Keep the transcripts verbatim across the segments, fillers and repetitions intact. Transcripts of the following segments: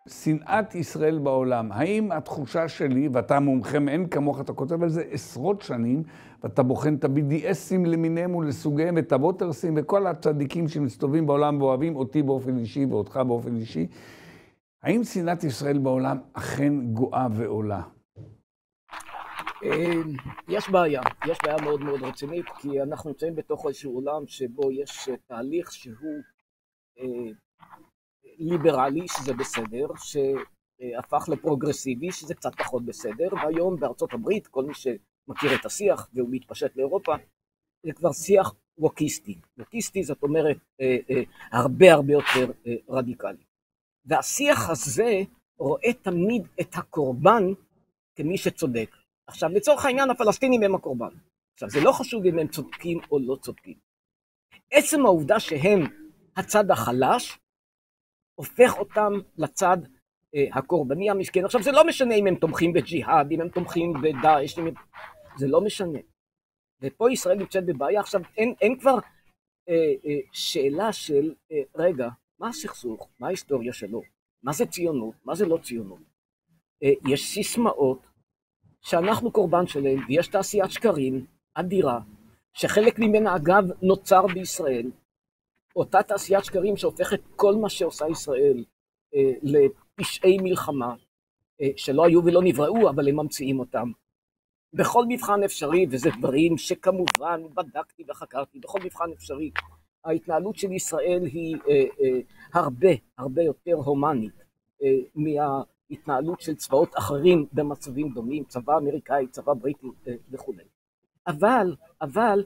שנאת ישראל בעולם. האם התחושה שלי, ואתה מומחה מאין כמוך, אתה כותב על זה עשרות שנים, ואתה בוחן את ה-בי די אסים למיניהם ולסוגיהם, את הווטרסים וכל הצדיקים שמסתובבים בעולם ואוהבים אותי באופן אישי ואותך באופן אישי, האם שנאת ישראל בעולם אכן גואה ועולה? יש בעיה, יש בעיה מאוד מאוד רצינית, כי אנחנו נמצאים בתוך איזשהו עולם שבו יש תהליך שהוא ליברלי, שזה בסדר, שהפך לפרוגרסיבי, שזה קצת פחות בסדר, והיום בארצות הברית, כל מי שמכיר את השיח והוא מתפשט לאירופה, זה כבר שיח ווקיסטי. ווקיסטי זאת אומרת הרבה הרבה יותר רדיקלי. והשיח הזה רואה תמיד את הקורבן כמי שצודק. עכשיו, לצורך העניין, הפלסטינים הם הקורבן. עכשיו, זה לא חשוב אם הם צודקים או לא צודקים. עצם העובדה שהם הצד החלש, הופך אותם לצד אה, הקורבני המשכן. עכשיו, זה לא משנה אם הם תומכים בג'יהאד, אם הם תומכים בדאעש, הם... זה לא משנה. ופה ישראל נמצאת בבעיה. עכשיו, אין, אין כבר אה, אה, שאלה של, אה, רגע, מה הסכסוך? מה ההיסטוריה שלו? מה זה ציונות? מה זה לא ציונות? אה, יש סיסמאות, שאנחנו קורבן שלהם, ויש תעשיית שקרים אדירה, שחלק ממנה אגב נוצר בישראל, אותה תעשיית שקרים שהופכת כל מה שעושה ישראל אה, לפשעי מלחמה, אה, שלא היו ולא נבראו, אבל הם ממציאים אותם. בכל מבחן אפשרי, וזה דברים שכמובן בדקתי וחקרתי, בכל מבחן אפשרי, ההתנהלות של ישראל היא אה, אה, הרבה, הרבה יותר הומנית אה, מה... התנהלות של צבאות אחרים במצבים דומים, צבא אמריקאי, צבא בריטי וכו'. אבל, אבל,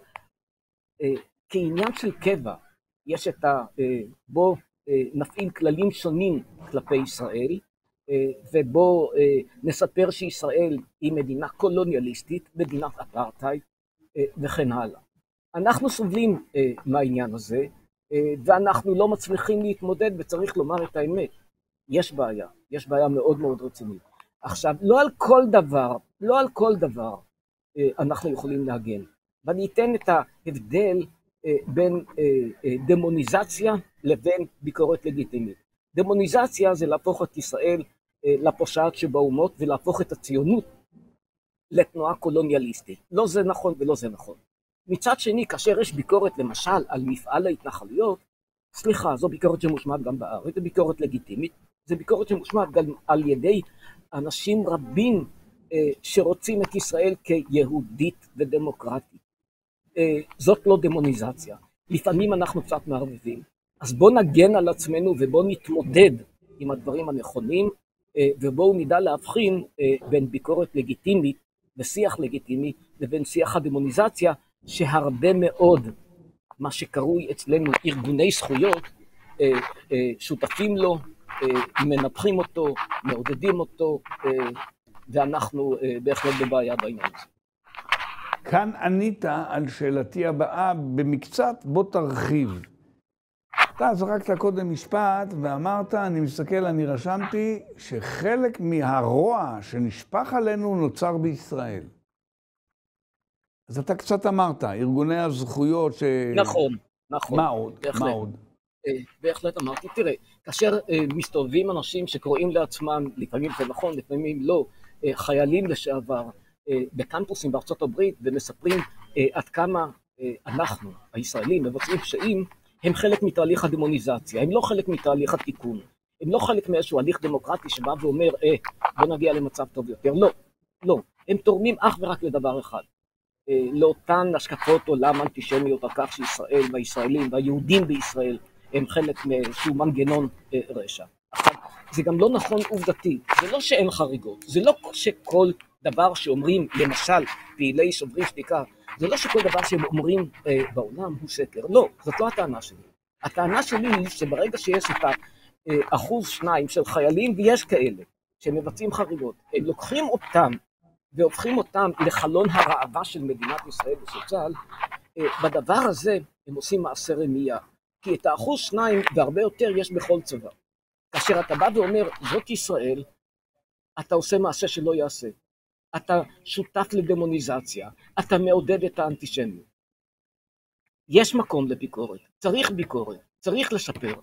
כעניין של קבע, יש את ה... בו נפעיל כללים שונים כלפי ישראל, ובו נספר שישראל היא מדינה קולוניאליסטית, מדינת אפרטהייד וכן הלאה. אנחנו סובלים מהעניין הזה, ואנחנו לא מצליחים להתמודד, וצריך לומר את האמת. יש בעיה, יש בעיה מאוד מאוד רצינית. עכשיו, לא על כל דבר, לא על כל דבר אנחנו יכולים להגן. ואני אתן את ההבדל בין דמוניזציה לבין ביקורת לגיטימית. דמוניזציה זה להפוך את ישראל לפושעת שבאומות, ולהפוך את הציונות לתנועה קולוניאליסטית. לא זה נכון ולא זה נכון. מצד שני, כאשר יש ביקורת למשל על מפעל ההתנחלויות, סליחה, זו ביקורת שמושמעת גם בארץ, זו ביקורת לגיטימית, זה ביקורת שמושמעת גם על ידי אנשים רבים אה, שרוצים את ישראל כיהודית ודמוקרטית. אה, זאת לא דמוניזציה. לפעמים אנחנו קצת מערבבים. אז בואו נגן על עצמנו ובואו נתמודד עם הדברים הנכונים, אה, ובואו נדע להבחין אה, בין ביקורת לגיטימית ושיח לגיטימי לבין שיח הדמוניזציה, שהרבה מאוד מה שקרוי אצלנו ארגוני זכויות אה, אה, שותפים לו, מנפחים אותו, מעודדים אותו, ואנחנו בהחלט בבעיה בעניין הזה. כאן ענית על שאלתי הבאה במקצת, בוא תרחיב. אתה זרקת קודם משפט ואמרת, אני מסתכל, אני רשמתי, שחלק מהרוע שנשפך עלינו נוצר בישראל. אז אתה קצת אמרת, ארגוני הזכויות ש... נכון, נכון. מה עוד? בהחלט. מה עוד? בהחלט אמרתי, תראה, כאשר מסתובבים אנשים שקוראים לעצמם, לפעמים זה נכון, לפעמים לא, חיילים לשעבר, בקמפוסים בארצות הברית, ומספרים עד כמה אנחנו, הישראלים, מבצעים פשעים, הם חלק מתהליך הדמוניזציה, הם לא חלק מתהליך התיקון, הם לא חלק מאיזשהו הליך דמוקרטי שבא ואומר, אה, בוא נגיע למצב טוב יותר. לא, לא, הם תורמים אך ורק לדבר אחד, לאותן השקפות עולם אנטישמיות על כך שישראל והישראלים והיהודים בישראל הם חלק מאיזשהו מנגנון רשע. עכשיו, זה גם לא נכון עובדתי, זה לא שאין חריגות, זה לא שכל דבר שאומרים, למשל, פעילי שוברים שתיקה, זה לא שכל דבר שהם אומרים אה, בעולם הוא שקר, לא, זאת לא הטענה שלי. הטענה שלי היא שברגע שיש את האחוז שניים של חיילים, ויש כאלה שמבצעים חריגות, הם לוקחים אותם והופכים אותם לחלון הרעבה של מדינת ישראל ושל צה"ל, אה, בדבר הזה הם עושים מעשה רמייה. כי את האחוז שניים והרבה יותר יש בכל צבא. כאשר אתה בא ואומר, זאת ישראל, אתה עושה מעשה שלא יעשה. אתה שותף לדמוניזציה, אתה מעודד את האנטישמיות. יש מקום לביקורת, צריך ביקורת, צריך לשפר,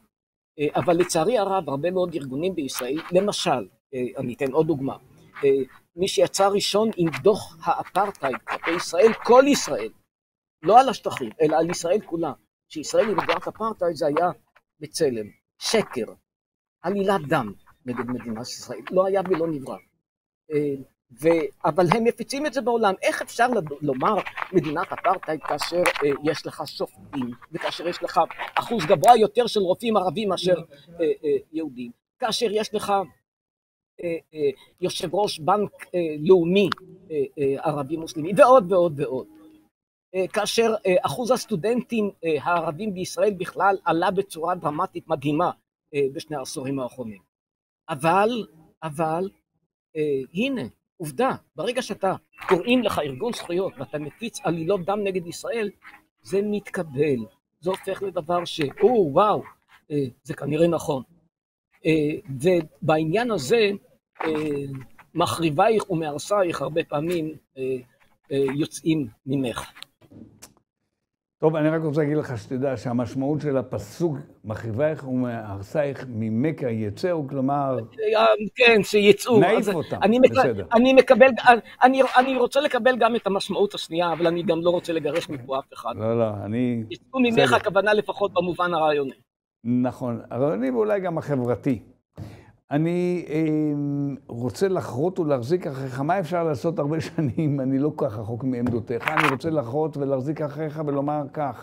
אבל לצערי הרב, הרבה מאוד ארגונים בישראל, למשל, אני אתן עוד דוגמה, מי שיצא ראשון עם דוח האפרטהייד כלפי ישראל, כל ישראל, לא על השטחים, אלא על ישראל כולה, שישראל היא מדינת אפרטהייד, זה היה בצלם, שקר, עלילת דם נגד מדינת ישראל, לא היה ולא נברא. ו... אבל הם מפיצים את זה בעולם. איך אפשר לומר מדינת אפרטהייד כאשר אה, יש לך שופטים, וכאשר יש לך אחוז גבוה יותר של רופאים ערבים מאשר אה, אה, יהודים, כאשר יש לך אה, אה, יושב ראש בנק אה, לאומי אה, אה, ערבי מוסלמי, ועוד ועוד ועוד. אה, כאשר אה, אחוז הסטודנטים אה, הערבים בישראל בכלל עלה בצורה דרמטית מדהימה אה, בשני העשורים האחרונים. אבל, אבל, אה, הנה, עובדה, ברגע שאתה קוראים לך ארגון זכויות ואתה מפיץ עלילות דם נגד ישראל, זה מתקבל, זה הופך לדבר שאו וואו, זה כנראה נכון. ובעניין הזה, מחריבייך ומהרסייך הרבה פעמים יוצאים ממך. טוב, אני רק רוצה להגיד לך שתדע שהמשמעות של הפסוק מחריבייך ומהרסייך ממכה יצאו, כלומר... כן, שיצאו. נעיף אותם, בסדר. אני מקבל, אני רוצה לקבל גם את המשמעות השנייה, אבל אני גם לא רוצה לגרש מפה אף אחד. לא, לא, אני... יצאו ממך הכוונה לפחות במובן הרעיוני. נכון, הרעיוני ואולי גם החברתי. אני אה, רוצה לחרות ולהחזיק אחריך, מה אפשר לעשות הרבה שנים, אני לא כך רחוק מעמדותיך, אני רוצה לחרות ולהחזיק אחריך ולומר כך.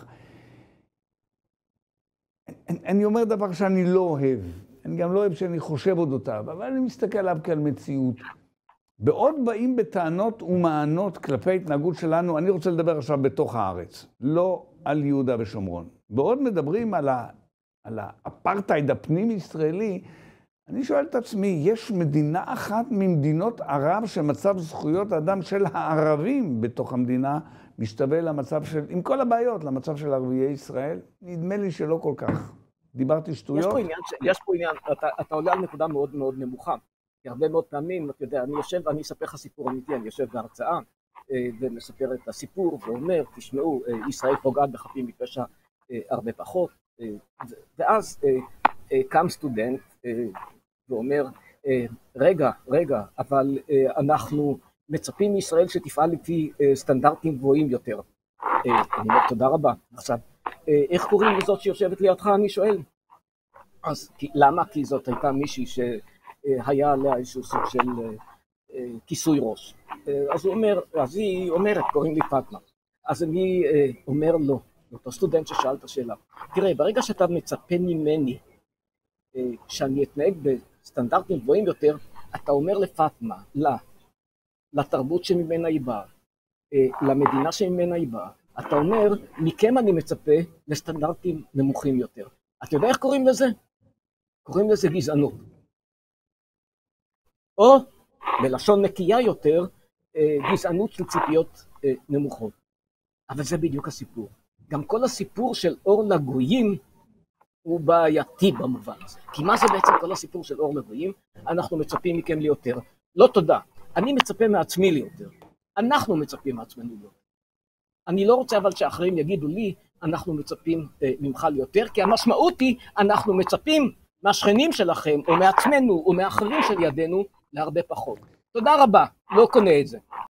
אני, אני אומר דבר שאני לא אוהב, אני גם לא אוהב שאני חושב אודותיו, אבל אני מסתכל עליו כעל מציאות. בעוד באים בטענות ומענות כלפי התנהגות שלנו, אני רוצה לדבר עכשיו בתוך הארץ, לא על יהודה ושומרון. בעוד מדברים על, ה, על האפרטהייד הפנים-ישראלי, אני שואל את עצמי, יש מדינה אחת ממדינות ערב שמצב זכויות האדם של הערבים בתוך המדינה משתווה למצב של, עם כל הבעיות, למצב של ערביי ישראל? נדמה לי שלא כל כך. דיברתי שטויות? יש פה עניין, יש פה עניין, אתה, אתה עולה על נקודה מאוד מאוד נמוכה. כי הרבה מאוד פעמים, אתה יודע, אני יושב, אני אספר לך סיפור אמיתי, אני יושב בהרצאה ומספר את הסיפור ואומר, תשמעו, ישראל פוגעת בחפים מפשע הרבה פחות, ואז קם סטודנט, ואומר, רגע, רגע, אבל אנחנו מצפים מישראל שתפעל לפי סטנדרטים גבוהים יותר. אני אומר, תודה רבה. עכשיו, איך קוראים לזאת שיושבת לידך, אני שואל? אז למה? כי זאת הייתה מישהי שהיה עליה איזשהו סוג של כיסוי ראש. אז הוא אומר, אז היא אומרת, קוראים לי פאטמה. אז אני אומר לו, אותו סטודנט ששאל את השאלה, תראה, ברגע שאתה מצפה ממני, שאני אתנהג בסטנדרטים גבוהים יותר, אתה אומר לפאטמה, לה, לתרבות שממנה היא באה, למדינה שממנה היא באה, אתה אומר, מכם אני מצפה לסטנדרטים נמוכים יותר. אתה יודע איך קוראים לזה? קוראים לזה גזענות. או, בלשון נקייה יותר, גזענות של ציפיות נמוכות. אבל זה בדיוק הסיפור. גם כל הסיפור של אור לגויים, הוא בעייתי במובן הזה. כי מה זה בעצם כל הסיפור של אור לגויים? אנחנו מצפים מכם ליותר. לא תודה. אני מצפה מעצמי ליותר. אנחנו מצפים מעצמנו ליותר. אני לא רוצה אבל שאחרים יגידו לי, אנחנו מצפים אה, ממך ליותר, כי המשמעות היא, אנחנו מצפים מהשכנים שלכם, או מעצמנו, או מאחרים של ידינו, להרבה פחות. תודה רבה. לא קונה את זה.